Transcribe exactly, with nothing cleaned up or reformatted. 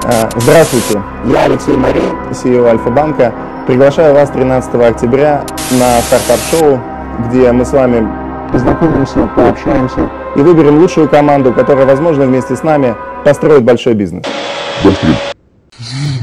Здравствуйте, я Алексей Марин, си и о Альфа-банка. Приглашаю вас тринадцатого октября на стартап-шоу, где мы с вами познакомимся, пообщаемся и выберем лучшую команду, которая, возможно, вместе с нами построит большой бизнес. До встречи.